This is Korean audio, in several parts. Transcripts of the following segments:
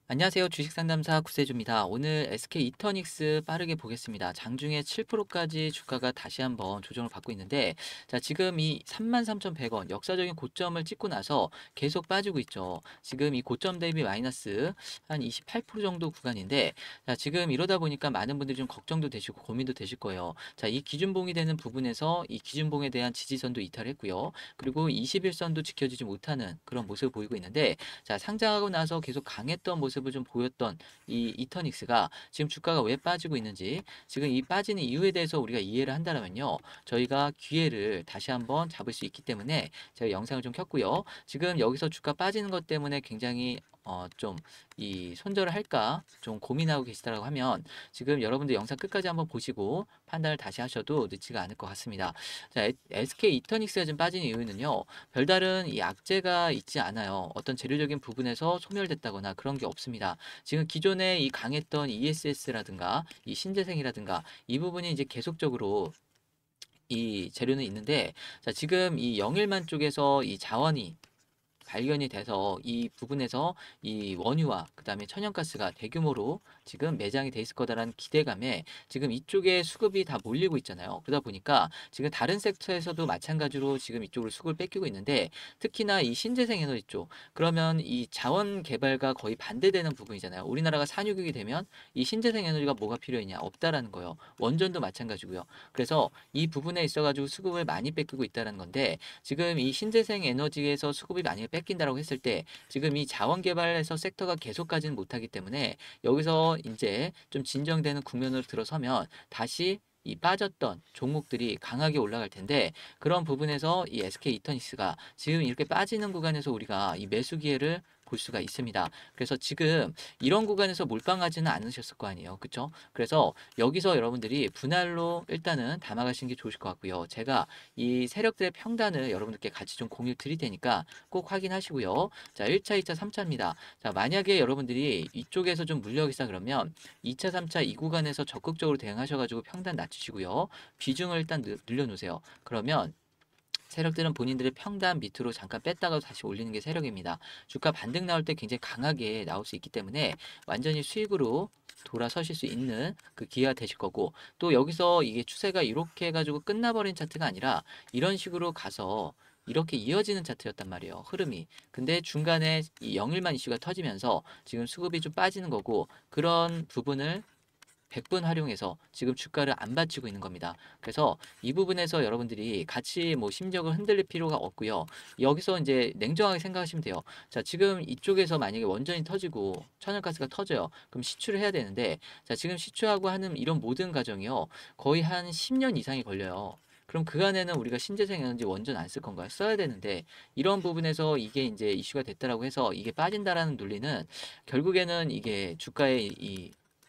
안녕하세요. 주식상담사 구세주입니다. 오늘 SK 이터닉스 빠르게 보겠습니다. 장중에 7%까지 주가가 다시 한번 조정을 받고 있는데, 자, 지금 이 33,100원 역사적인 고점을 찍고 나서 계속 빠지고 있죠. 지금 이 고점 대비 마이너스 한 28% 정도 구간인데, 자, 지금 이러다 보니까 많은 분들이 좀 걱정도 되시고 고민도 되실 거예요. 자, 이 기준봉이 되는 부분에서 이 기준봉에 대한 지지선도 이탈했고요. 그리고 21선도 지켜지지 못하는 그런 모습을 보이고 있는데, 자, 상장하고 나서 계속 강했던 모습을 좀 보였던 이 이터닉스가 지금 주가가 왜 빠지고 있는지, 지금 이 빠지는 이유에 대해서 우리가 이해를 한다면요, 저희가 기회를 다시 한번 잡을 수 있기 때문에 제가 영상을 좀 켰고요. 지금 여기서 주가 빠지는 것 때문에 굉장히 좀 이 손절을 할까 좀 고민하고 계시다라고 하면, 지금 여러분들 영상 끝까지 한번 보시고 판단을 다시 하셔도 늦지가 않을 것 같습니다. 자, SK 이터닉스가 좀 빠진 이유는요, 별다른 이 악재가 있지 않아요. 어떤 재료적인 부분에서 소멸됐다거나 그런 게 없습니다. 지금 기존에 이 강했던 ESS라든가 이 신재생이라든가 이 부분이 이제 계속적으로 이 재료는 있는데, 자, 지금 이 영일만 쪽에서 이 자원이 발견이 돼서 이 부분에서 이 원유와 그다음에 천연가스가 대규모로 지금 매장이 돼 있을 거다라는 기대감에 지금 이쪽에 수급이 다 몰리고 있잖아요. 그러다 보니까 지금 다른 섹터에서도 마찬가지로 지금 이쪽으로 수급을 뺏기고 있는데, 특히나 이 신재생 에너지 쪽, 그러면 이 자원 개발과 거의 반대되는 부분이잖아요. 우리나라가 산유국이 되면 이 신재생 에너지가 뭐가 필요했냐? 없다라는 거예요. 원전도 마찬가지고요. 그래서 이 부분에 있어가지고 수급을 많이 뺏기고 있다는 건데, 지금 이 신재생 에너지에서 수급이 많이 뺏긴다라고 했을 때 지금 이 자원 개발에서 섹터가 계속 가지는 못하기 때문에 여기서 이제 좀 진정되는 국면으로 들어서면 다시 이 빠졌던 종목들이 강하게 올라갈 텐데, 그런 부분에서 이 SK 이터닉스가 지금 이렇게 빠지는 구간에서 우리가 이 매수 기회를 볼 수가 있습니다. 그래서 지금 이런 구간에서 몰빵하지는 않으셨을 거 아니에요. 그렇죠? 그래서 여기서 여러분들이 분할로 일단은 담아가시는 게 좋으실 것 같고요. 제가 이 세력들의 평단을 여러분들께 같이 좀 공유 드릴 테니까 꼭 확인하시고요. 자, 1차, 2차, 3차입니다. 자, 만약에 여러분들이 이쪽에서 좀 물려고 있다 그러면 2차, 3차 이 구간에서 적극적으로 대응하셔가지고 평단 낮추시고요. 비중을 일단 늘려놓으세요. 그러면 세력들은 본인들의 평단 밑으로 잠깐 뺐다가 다시 올리는 게 세력입니다. 주가 반등 나올 때 굉장히 강하게 나올 수 있기 때문에 완전히 수익으로 돌아서실 수 있는 그 기회가 되실 거고, 또 여기서 이게 추세가 이렇게 해가지고 끝나버린 차트가 아니라 이런 식으로 가서 이렇게 이어지는 차트였단 말이에요. 흐름이. 근데 중간에 이 영일만 이슈가 터지면서 지금 수급이 좀 빠지는 거고, 그런 부분을 100분 활용해서 지금 주가를 안 받치고 있는 겁니다. 그래서 이 부분에서 여러분들이 같이 뭐 심적을 흔들릴 필요가 없고요. 여기서 이제 냉정하게 생각하시면 돼요. 자, 지금 이쪽에서 만약에 원전이 터지고 천연가스가 터져요. 그럼 시추를 해야 되는데, 자, 지금 시추하고 하는 이런 모든 과정이요, 거의 한 10년 이상이 걸려요. 그럼 그간에는 우리가 신재생 에너지 원전 안 쓸 건가요? 써야 되는데, 이런 부분에서 이게 이제 이슈가 됐다라고 해서 이게 빠진다라는 논리는 결국에는 이게 주가의 이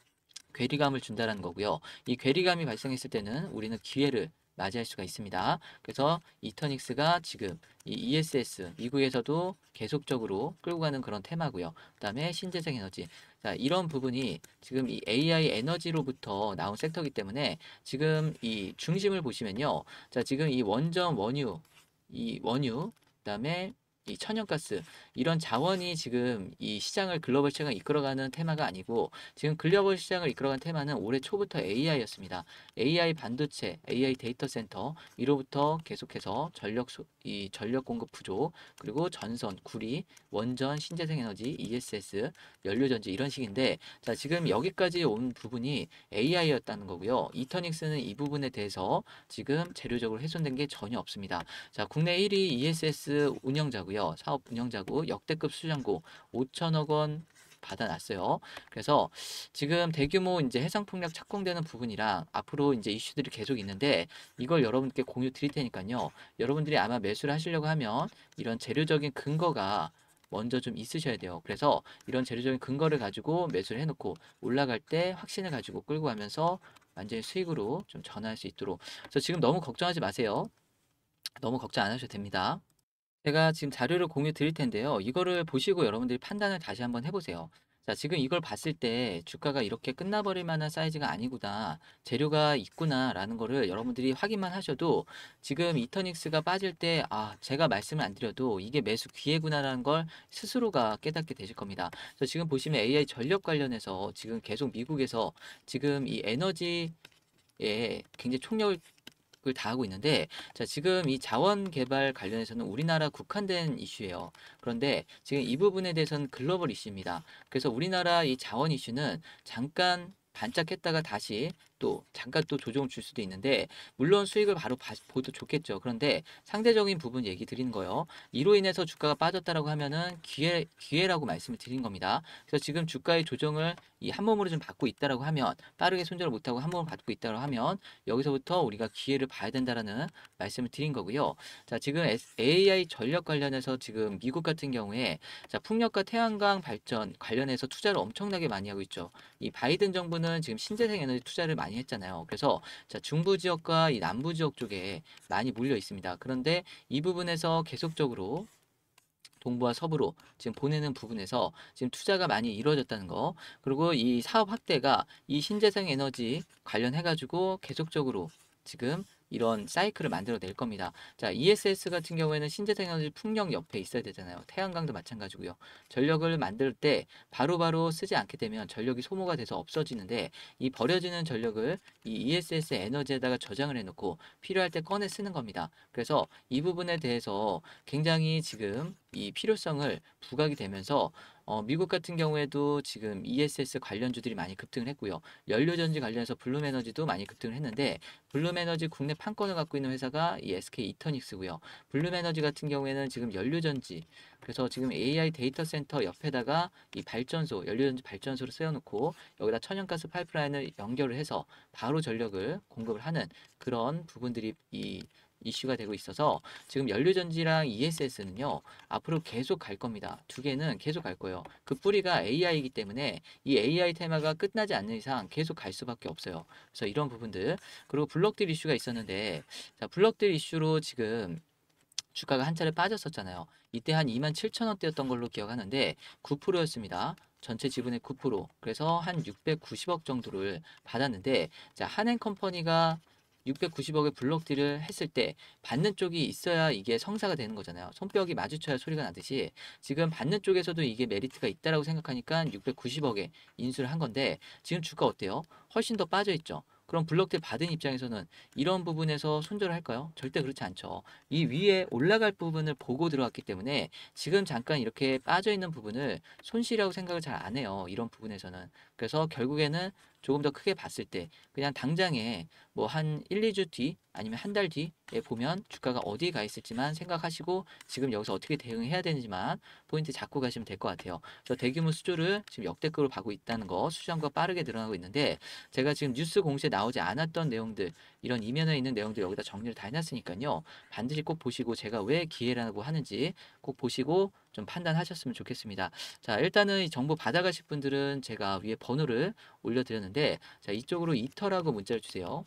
괴리감을 준다는 거고요. 이 괴리감이 발생했을 때는 우리는 기회를 맞이할 수가 있습니다. 그래서 이터닉스가 지금 이 ESS 미국에서도 계속적으로 끌고 가는 그런 테마고요. 그다음에 신재생 에너지. 자, 이런 부분이 지금 이 AI 에너지로부터 나온 섹터이기 때문에 지금 이 중심을 보시면요. 자, 지금 이 원전 원유, 이 원유, 그다음에 이 천연가스, 이런 자원이 지금 이 시장을 글로벌 시장을 이끌어가는 테마가 아니고, 지금 글로벌 시장을 이끌어간 테마는 올해 초부터 AI였습니다. AI 반도체, AI 데이터 센터 이로부터 계속해서 이 전력 공급 부족, 그리고 전선, 구리, 원전, 신재생 에너지, ESS, 연료전지 이런 식인데, 자, 지금 여기까지 온 부분이 AI였다는 거고요. 이터닉스는 이 부분에 대해서 지금 재료적으로 훼손된 게 전혀 없습니다. 자, 국내 1위 ESS 운영자고요. 사업 운영자고 역대급 수장고 5천억 원 받아놨어요. 그래서 지금 대규모 이제 해상풍력 착공되는 부분이랑 앞으로 이제 이슈들이 계속 있는데, 이걸 여러분께 공유 드릴 테니까요. 여러분들이 아마 매수를 하시려고 하면 이런 재료적인 근거가 먼저 좀 있으셔야 돼요. 그래서 이런 재료적인 근거를 가지고 매수를 해놓고 올라갈 때 확신을 가지고 끌고 가면서 완전히 수익으로 좀 전환할 수 있도록. 그래서 지금 너무 걱정하지 마세요. 너무 걱정 안 하셔도 됩니다. 제가 지금 자료를 공유 드릴 텐데요. 이거를 보시고 여러분들이 판단을 다시 한번 해보세요. 자, 지금 이걸 봤을 때 주가가 이렇게 끝나버릴 만한 사이즈가 아니구나, 재료가 있구나라는 거를 여러분들이 확인만 하셔도 지금 이터닉스가 빠질 때, 아, 제가 말씀을 안 드려도 이게 매수 기회구나라는 걸 스스로가 깨닫게 되실 겁니다. 그래서 지금 보시면 AI 전력 관련해서 지금 계속 미국에서 지금 이 에너지에 굉장히 총력을 다하고 있는데, 자, 지금 이 자원 개발 관련해서는 우리나라 국한된 이슈예요. 그런데 지금 이 부분에 대해서는 글로벌 이슈입니다. 그래서 우리나라 이 자원 이슈는 잠깐 반짝했다가 다시 또 잠깐 또 조정을 줄 수도 있는데, 물론 수익을 바로 보도 좋겠죠. 그런데 상대적인 부분 얘기 드리는 거예요. 이로 인해서 주가가 빠졌다라고 하면은 기회라고 말씀을 드린 겁니다. 그래서 지금 주가의 조정을 이 한 몸으로 좀 받고 있다라고 하면, 빠르게 손절을 못하고 한 몸을 받고 있다라고 하면 여기서부터 우리가 기회를 봐야 된다라는 말씀을 드린 거고요. 자, 지금 AI 전력 관련해서 지금 미국 같은 경우에, 자, 풍력과 태양광 발전 관련해서 투자를 엄청나게 많이 하고 있죠. 이 바이든 정부는 지금 신재생 에너지 투자를 많이 했잖아요. 그래서 자, 중부 지역과 이 남부 지역 쪽에 많이 몰려 있습니다. 그런데 이 부분에서 계속적으로 동부와 서부로 지금 보내는 부분에서 지금 투자가 많이 이루어졌다는 거, 그리고 이 사업 확대가 이 신재생 에너지 관련해가지고 계속적으로 지금 이런 사이클을 만들어 낼 겁니다. 자, ESS 같은 경우에는 신재생 에너지 풍력 옆에 있어야 되잖아요. 태양광도 마찬가지고요. 전력을 만들 때 바로바로 쓰지 않게 되면 전력이 소모가 돼서 없어지는데, 이 버려지는 전력을 이 ESS 에너지에다가 저장을 해놓고 필요할 때 꺼내 쓰는 겁니다. 그래서 이 부분에 대해서 굉장히 지금 이 필요성을 부각이 되면서, 미국 같은 경우에도 지금 ESS 관련주들이 많이 급등을 했고요. 연료전지 관련해서 블룸에너지도 많이 급등을 했는데, 블룸에너지 국내 판권을 갖고 있는 회사가 이 SK 이터닉스고요. 블룸에너지 같은 경우에는 지금 연료전지, 그래서 지금 AI 데이터 센터 옆에다가 이 발전소, 연료전지 발전소를 세워놓고 여기다 천연가스 파이프라인을 연결을 해서 바로 전력을 공급을 하는 그런 부분들이 이 이슈가 되고 있어서, 지금 연료전지랑 ESS는요 앞으로 계속 갈 겁니다. 두 개는 계속 갈 거예요. 그 뿌리가 AI이기 때문에 이 AI 테마가 끝나지 않는 이상 계속 갈 수밖에 없어요. 그래서 이런 부분들, 그리고 블록들 이슈가 있었는데, 자, 블록들 이슈로 지금 주가가 한 차례 빠졌었잖아요. 이때 한 27,000원대였던 걸로 기억하는데 9%였습니다. 전체 지분의 9%. 그래서 한 690억 정도를 받았는데, 자, 한행컴퍼니가 690억의 블록딜을 했을 때 받는 쪽이 있어야 이게 성사가 되는 거잖아요. 손뼉이 마주쳐야 소리가 나듯이 지금 받는 쪽에서도 이게 메리트가 있다라고 생각하니까 690억에 인수를 한 건데, 지금 주가 어때요? 훨씬 더 빠져 있죠. 그럼 블록딜 받은 입장에서는 이런 부분에서 손절을 할까요? 절대 그렇지 않죠. 이 위에 올라갈 부분을 보고 들어왔기 때문에 지금 잠깐 이렇게 빠져 있는 부분을 손실이라고 생각을 잘 안 해요. 이런 부분에서는. 그래서 결국에는 조금 더 크게 봤을 때 그냥 당장에 뭐 한 1, 2주 뒤 아니면 한 달 뒤에 보면 주가가 어디에 가 있을지만 생각하시고 지금 여기서 어떻게 대응해야 되는지만 포인트 잡고 가시면 될 것 같아요. 저 대규모 수조를 지금 역대급으로 가고 있다는 거, 수주량과 빠르게 늘어나고 있는데, 제가 지금 뉴스 공시에 나오지 않았던 내용들, 이런 이면에 있는 내용들 여기다 정리를 다 해놨으니까요. 반드시 꼭 보시고 제가 왜 기회라고 하는지 꼭 보시고 좀 판단하셨으면 좋겠습니다. 자, 일단은 이 정보 받아가실 분들은 제가 위에 번호를 올려드렸는데, 자, 이쪽으로 이터라고 문자를 주세요.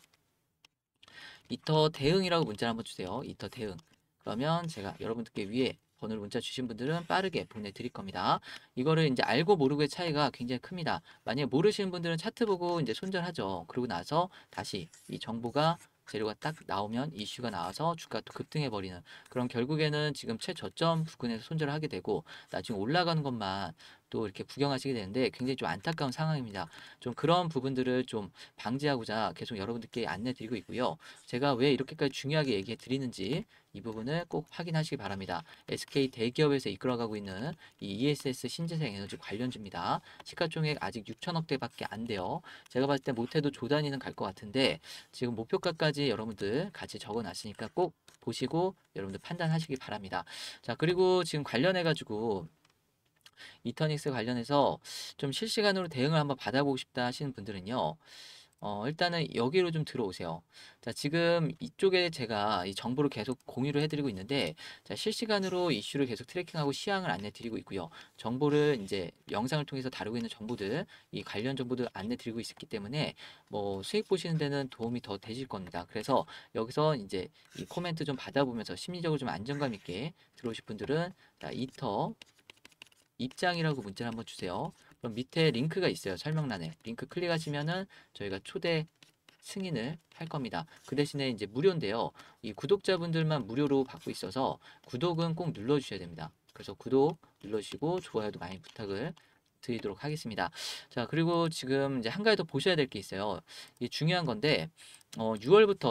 이터 대응이라고 문자를 한번 주세요. 이터 대응. 그러면 제가 여러분들께 위에 번호를 문자 주신 분들은 빠르게 보내드릴 겁니다. 이거를 이제 알고 모르고의 차이가 굉장히 큽니다. 만약에 모르시는 분들은 차트 보고 이제 손절하죠. 그러고 나서 다시 이 정보가 재료가 딱 나오면 이슈가 나와서 주가 또 급등해 버리는, 그런 결국에는 지금 최저점 부근에서 손절을 하게 되고 나중에 올라가는 것만 또 이렇게 구경하시게 되는데 굉장히 좀 안타까운 상황입니다. 좀 그런 부분들을 좀 방지하고자 계속 여러분들께 안내 드리고 있고요. 제가 왜 이렇게까지 중요하게 얘기해 드리는지 이 부분을 꼭 확인하시기 바랍니다. SK 대기업에서 이끌어가고 있는 이 ESS 신재생 에너지 관련주입니다. 시가총액 아직 6천억대밖에 안 돼요. 제가 봤을 때 못해도 조 단위는 갈 것 같은데, 지금 목표가까지 여러분들 같이 적어놨으니까 꼭 보시고 여러분들 판단하시기 바랍니다. 자, 그리고 지금 관련해가지고 이터닉스 관련해서 좀 실시간으로 대응을 한번 받아보고 싶다 하시는 분들은요. 일단은 여기로 좀 들어오세요. 자, 지금 이쪽에 제가 이 정보를 계속 공유를 해드리고 있는데, 자, 실시간으로 이슈를 계속 트래킹하고 시황을 안내 드리고 있고요. 정보를 이제 영상을 통해서 다루고 있는 정보들, 이 관련 정보들 안내 드리고 있기 때문에 뭐 수익 보시는 데는 도움이 더 되실 겁니다. 그래서 여기서 이제 이 코멘트 좀 받아보면서 심리적으로 좀 안정감 있게 들어오실 분들은, 자, 이터 입장이라고 문자를 한번 주세요. 그럼 밑에 링크가 있어요. 설명란에. 링크 클릭하시면은 저희가 초대 승인을 할 겁니다. 그 대신에 이제 무료인데요. 이 구독자분들만 무료로 받고 있어서 구독은 꼭 눌러주셔야 됩니다. 그래서 구독 눌러주시고 좋아요도 많이 부탁을 드리도록 하겠습니다. 자, 그리고 지금 이제 한 가지 더 보셔야 될 게 있어요. 이 중요한 건데, 6월부터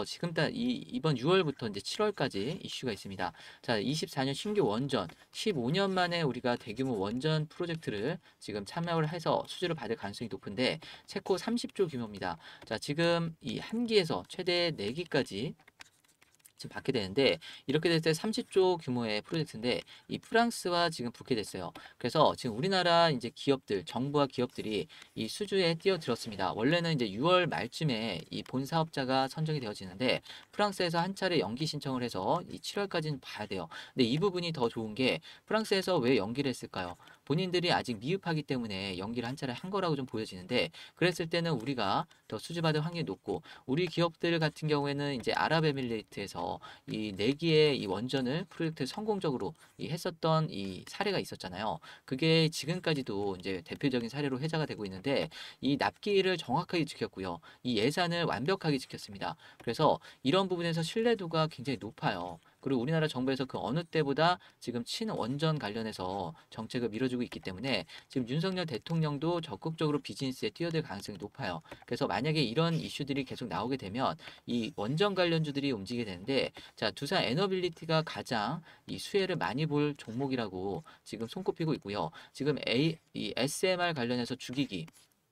이번 6월부터 이제 7월까지 이슈가 있습니다. 자, 24년 신규 원전 15년 만에 우리가 대규모 원전 프로젝트를 지금 참여를 해서 수주를 받을 가능성이 높은데 체코 30조 규모입니다. 자, 지금 이 한 기에서 최대 4기까지 지금 받게 되는데 이렇게 됐을 때 30조 규모의 프로젝트인데 이 프랑스와 지금 붙게 됐어요. 그래서 지금 우리나라 이제 기업들, 정부와 기업들이 이 수주에 뛰어들었습니다. 원래는 이제 6월 말쯤에 이 본 사업자가 선정이 되어지는데 프랑스에서 한 차례 연기 신청을 해서 이 7월까지는 봐야 돼요. 근데 이 부분이 더 좋은 게 프랑스에서 왜 연기를 했을까요? 본인들이 아직 미흡하기 때문에 연기를 한 차례 한 거라고 좀 보여지는데 그랬을 때는 우리가 더 수주받을 확률이 높고 우리 기업들 같은 경우에는 이제 아랍에미레이트에서 이 4기의 이 원전을 프로젝트 성공적으로 했었던 이 사례가 있었잖아요. 그게 지금까지도 이제 대표적인 사례로 회자가 되고 있는데 이 납기를 정확하게 지켰고요. 이 예산을 완벽하게 지켰습니다. 그래서 이런 부분에서 신뢰도가 굉장히 높아요. 그리고 우리나라 정부에서 그 어느 때보다 지금 친원전 관련해서 정책을 밀어주고 있기 때문에 지금 윤석열 대통령도 적극적으로 비즈니스에 뛰어들 가능성이 높아요. 그래서 만약에 이런 이슈들이 계속 나오게 되면 이 원전 관련주들이 움직이게 되는데 자, 두산 에너빌리티가 가장 이 수혜를 많이 볼 종목이라고 지금 손꼽히고 있고요. 지금 이 SMR 관련해서 주기기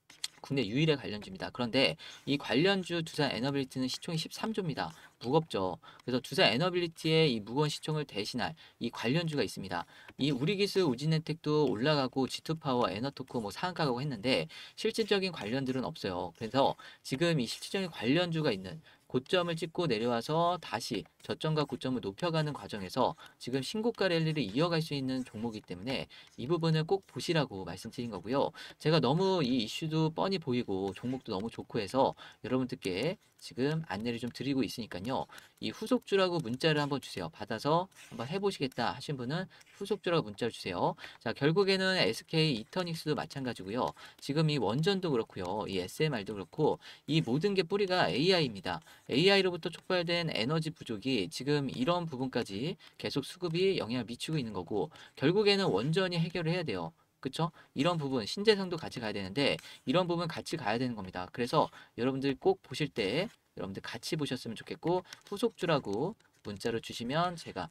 국내 유일의 관련주입니다. 그런데 이 관련주 두산 에너빌리티는 시총이 13조입니다. 무겁죠. 그래서 두산 에너빌리티의 이 무거운 시총을 대신할 이 관련주가 있습니다. 이 우리기술 우진엔텍도 올라가고 G2파워, 에너토코 뭐 상한가 가고 했는데 실질적인 관련들은 없어요. 그래서 지금 이 실질적인 관련주가 있는 고점을 찍고 내려와서 다시 저점과 고점을 높여가는 과정에서 지금 신고가 랠리를 이어갈 수 있는 종목이기 때문에 이 부분을 꼭 보시라고 말씀드린 거고요. 제가 너무 이 이슈도 뻔히 보이고 종목도 너무 좋고 해서 여러분들께 지금 안내를 좀 드리고 있으니까요. 이 후속주라고 문자를 한번 주세요. 받아서 한번 해보시겠다 하신 분은 후속주라고 문자를 주세요. 자, 결국에는 SK 이터닉스도 마찬가지고요. 지금 이 원전도 그렇고요. 이 SMR도 그렇고 이 모든 게 뿌리가 AI입니다. AI로부터 촉발된 에너지 부족이 지금 이런 부분까지 계속 수급이 영향을 미치고 있는 거고 결국에는 원전이 해결을 해야 돼요. 그쵸? 이런 부분 신재생도 같이 가야 되는데 이런 부분 같이 가야 되는 겁니다. 그래서 여러분들 꼭 보실 때 여러분들 같이 보셨으면 좋겠고 후속주라고 문자를 주시면 제가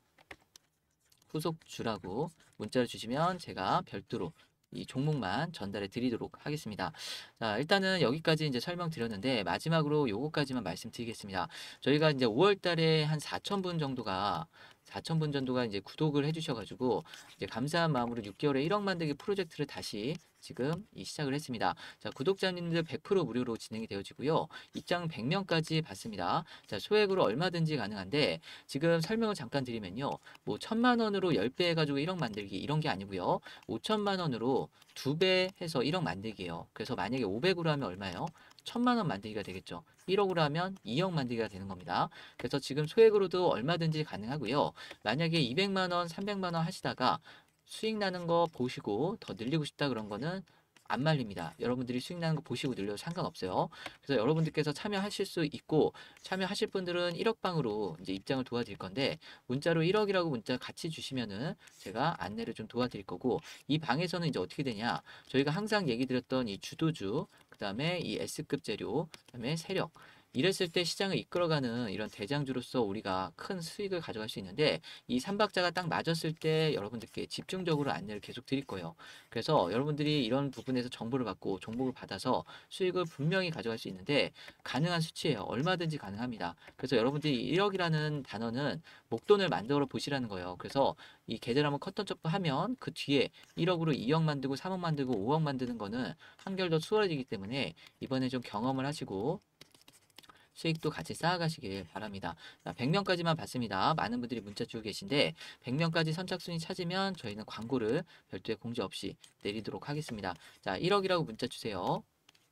후속주라고 문자를 주시면 제가 별도로 이 종목만 전달해 드리도록 하겠습니다. 자, 일단은 여기까지 이제 설명드렸는데 마지막으로 요거까지만 말씀드리겠습니다. 저희가 이제 5월 달에 한 4,000분 정도가 이제 구독을 해주셔가지고 이제 감사한 마음으로 6개월에 1억 만들기 프로젝트를 다시 지금 시작을 했습니다. 자, 구독자님들 100% 무료로 진행이 되어지고요. 입장 100명까지 받습니다. 자, 소액으로 얼마든지 가능한데 지금 설명을 잠깐 드리면요. 뭐 1,000만 원으로 10배 해가지고 1억 만들기 이런 게 아니고요. 5천만 원으로 2배 해서 1억 만들기예요. 그래서 만약에 500으로 하면 얼마예요? 1,000만 원 만들기가 되겠죠. 1억으로 하면 2억 만들기가 되는 겁니다. 그래서 지금 소액으로도 얼마든지 가능하고요. 만약에 200만 원, 300만 원 하시다가 수익 나는 거 보시고 더 늘리고 싶다 그런 거는 안 말립니다. 여러분들이 수익 나는 거 보시고 늘려도 상관없어요. 그래서 여러분들께서 참여하실 수 있고 참여하실 분들은 1억 방으로 이제 입장을 도와드릴 건데 문자로 1억이라고 문자 같이 주시면은 제가 안내를 좀 도와드릴 거고 이 방에서는 이제 어떻게 되냐 저희가 항상 얘기 드렸던 이 주도주 그다음에 이 S급 재료 그다음에 세력 이랬을 때 시장을 이끌어가는 이런 대장주로서 우리가 큰 수익을 가져갈 수 있는데 이 삼박자가 딱 맞았을 때 여러분들께 집중적으로 안내를 계속 드릴 거예요. 그래서 여러분들이 이런 부분에서 정보를 받고 정보를 받아서 수익을 분명히 가져갈 수 있는데 가능한 수치예요. 얼마든지 가능합니다. 그래서 여러분들이 1억이라는 단어는 목돈을 만들어 보시라는 거예요. 그래서 이 계좌를 한번 커튼 점프 하면 그 뒤에 1억으로 2억 만들고 3억 만들고 5억 만드는 거는 한결 더 수월해지기 때문에 이번에 좀 경험을 하시고 수익도 같이 쌓아가시길 바랍니다. 100명까지만 받습니다. 많은 분들이 문자 주고 계신데 100명까지 선착순위 찾으면 저희는 광고를 별도의 공지 없이 내리도록 하겠습니다. 자, 1억이라고 문자 주세요.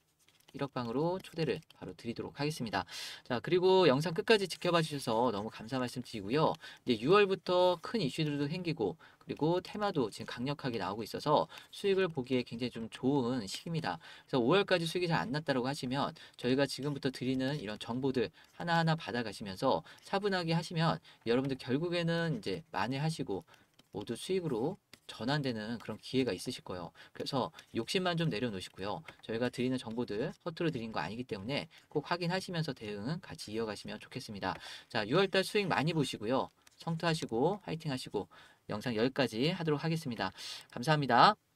1억 방으로 초대를 바로 드리도록 하겠습니다. 자, 그리고 영상 끝까지 지켜봐 주셔서 너무 감사 말씀드리고요. 이제 6월부터 큰 이슈들도 생기고 그리고 테마도 지금 강력하게 나오고 있어서 수익을 보기에 굉장히 좀 좋은 시기입니다. 그래서 5월까지 수익이 잘 안 났다고 하시면 저희가 지금부터 드리는 이런 정보들 하나하나 받아가시면서 차분하게 하시면 여러분들 결국에는 이제 만회하시고 모두 수익으로 전환되는 그런 기회가 있으실 거예요. 그래서 욕심만 좀 내려놓으시고요. 저희가 드리는 정보들 허투루 드린 거 아니기 때문에 꼭 확인하시면서 대응 같이 이어가시면 좋겠습니다. 자, 6월달 수익 많이 보시고요. 성투하시고 화이팅 하시고 영상 여기까지 하도록 하겠습니다. 감사합니다.